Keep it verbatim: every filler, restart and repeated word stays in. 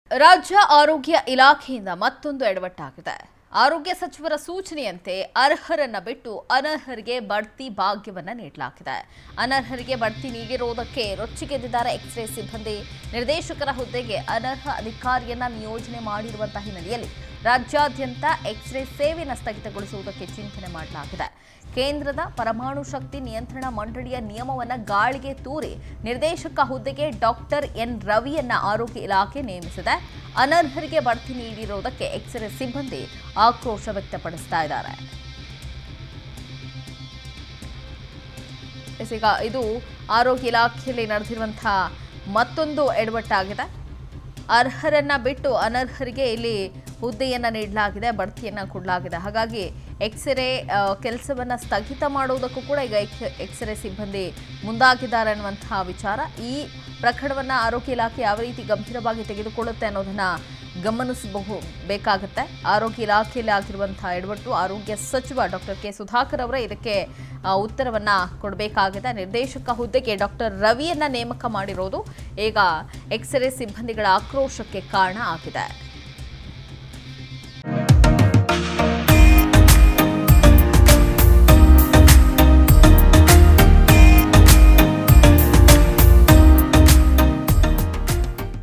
ರಾಜ್ಯ ಆರೋಗ್ಯ ಇಲಾಖೆಯಿಂದ ಮತ್ತೊಂದು ಎಡವಟ್ಟಾಗಿದೆ. ಆರೋಗ್ಯ ಸಚಿವರ ಸೂಚನೆಯಂತೆ ಅರ್ಹರನ್ನ ಬಿಟ್ಟು ಅನರ್ಹರಿಗೆ ಬಡ್ತಿ ಭಾಗ್ಯವನ್ನ ನೀಡಲಾಗಿದೆ. ಅನರ್ಹರಿಗೆ ಬಡ್ತಿ ನೀಡಿರುವುದಕ್ಕೆ ರೊಚ್ಚಿಗೆದ್ದಿದ್ದಾರೆ ಎಕ್ಸ್ರೇ ಸಿಬ್ಬಂದಿ. ನಿರ್ದೇಶಕರ ಹುದ್ದೆಗೆ ಅನರ್ಹ ಅಧಿಕಾರಿಯನ್ನ ನಿಯೋಜನೆ ಮಾಡಿರುವಂತಹ ಹಿನ್ನೆಲೆಯಲ್ಲಿ ರಾಜ್ಯಾದ್ಯಂತ ಎಕ್ಸ್ರೇ ಸೇವೆಯನ್ನು ಸ್ಥಗಿತಗೊಳಿಸುವುದಕ್ಕೆ ಚಿಂತನೆ ಮಾಡಲಾಗಿದೆ. ಕೇಂದ್ರದ ಪರಮಾಣು ಶಕ್ತಿ ನಿಯಂತ್ರಣ ಮಂಡಳಿಯ ನಿಯಮವನ್ನು ಗಾಳಿಗೆ ತೂರಿ ನಿರ್ದೇಶಕ ಹುದ್ದೆಗೆ ಡಾಕ್ಟರ್ ಎನ್ ರವಿಯನ್ನ ಆರೋಗ್ಯ ಇಲಾಖೆ ನೇಮಿಸಿದೆ. ಅನರ್ಹರಿಗೆ ಬಡ್ತಿ ನೀಡಿರುವುದಕ್ಕೆ ಎಕ್ಸ್ರೇ ಸಿಬ್ಬಂದಿ ಆಕ್ರೋಶ ವ್ಯಕ್ತಪಡಿಸ್ತಾ ಇದ್ದಾರೆ. ಈಗ ಇದು ಆರೋಗ್ಯ ಇಲಾಖೆಯಲ್ಲಿ ನಡೆದಿರುವಂತಹ ಮತ್ತೊಂದು ಎಡವಟ್ಟಾಗಿದೆ. ಅರ್ಹರನ್ನ ಬಿಟ್ಟು ಅನರ್ಹರಿಗೆ ಇಲ್ಲಿ ಹುದ್ದೆಯನ್ನ ನೀಡಲಾಗಿದೆ, ಬಡ್ತಿಯನ್ನ ಕೊಡಲಾಗಿದೆ. ಹಾಗಾಗಿ ಎಕ್ಸ್ರೇ ಕೆಲಸವನ್ನ ಸ್ಥಗಿತ ಮಾಡುವುದಕ್ಕೂ ಕೂಡ ಈಗ ಎಕ್ಸ್ರೇ ಸಿಬ್ಬಂದಿ ಮುಂದಾಗಿದ್ದಾರೆ ಅನ್ನುವಂತಹ ವಿಚಾರ. ಈ ಪ್ರಕರಣವನ್ನ ಆರೋಗ್ಯ ಇಲಾಖೆ ಯಾವ ರೀತಿ ಗಂಭೀರವಾಗಿ ತೆಗೆದುಕೊಳ್ಳುತ್ತೆ ಅನ್ನೋದನ್ನ ಗಮನಿಸಬೇಕಾಗುತ್ತೆ. ಆರೋಗ್ಯ ಇಲಾಖೆಯಲ್ಲಿ ಆಗಿರುವಂತಹ ಎಡವಟ್ಟು ಆರೋಗ್ಯ ಸಚಿವ ಡಾಕ್ಟರ್ ಕೆ ಸುಧಾಕರ್ ಅವರೇ ಇದಕ್ಕೆ ಉತ್ತರವನ್ನ ಕೊಡಬೇಕಾಗಿದೆ. ನಿರ್ದೇಶಕ ಹುದ್ದೆಗೆ ಡಾಕ್ಟರ್ ರವಿಯನ್ನ ನೇಮಕ ಮಾಡಿರೋದು ಈಗ ಎಕ್ಸ್ರೇ ಸಿಬ್ಬಂದಿಗಳ ಆಕ್ರೋಶಕ್ಕೆ ಕಾರಣ ಆಗಿದೆ.